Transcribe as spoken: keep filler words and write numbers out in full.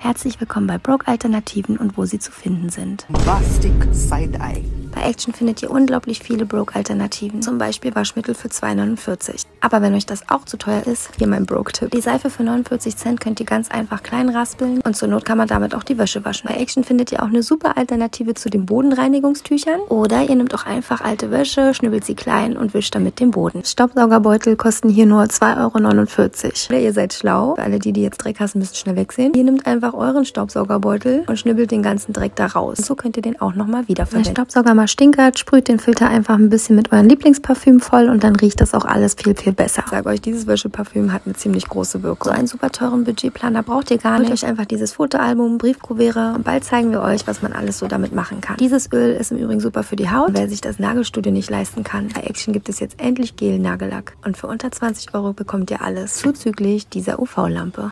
Herzlich willkommen bei Broke Alternativen und wo sie zu finden sind. Bombastic Side-Eye. Bei Action findet ihr unglaublich viele Broke Alternativen, zum Beispiel Waschmittel für zwei neunundvierzig. Aber wenn euch das auch zu teuer ist, hier mein Broke-Tipp. Die Seife für neunundvierzig Cent könnt ihr ganz einfach klein raspeln und zur Not kann man damit auch die Wäsche waschen. Bei Action findet ihr auch eine super Alternative zu den Bodenreinigungstüchern. Oder ihr nehmt auch einfach alte Wäsche, schnibbelt sie klein und wischt damit den Boden. Staubsaugerbeutel kosten hier nur zwei Euro neunundvierzig. Oder ihr seid schlau, für alle die, die jetzt Dreck hassen, müssen schnell wegsehen. Ihr nehmt einfach euren Staubsaugerbeutel und schnibbelt den ganzen Dreck da raus. Und so könnt ihr den auch nochmal wiederverwenden. Wenn der Staubsauger mal stinkert, sprüht den Filter einfach ein bisschen mit euren Lieblingsparfüm voll und dann riecht das auch alles viel, viel besser. Ich sage euch, dieses Wäscheparfüm hat eine ziemlich große Wirkung. So einen super teuren Budgetplaner braucht ihr gar nicht. Holt euch einfach dieses Fotoalbum, Briefkuvere und bald zeigen wir euch, was man alles so damit machen kann. Dieses Öl ist im Übrigen super für die Haut. Und wer sich das Nagelstudio nicht leisten kann, bei Action gibt es jetzt endlich Gel-Nagellack. Und für unter zwanzig Euro bekommt ihr alles, zuzüglich dieser U V-Lampe.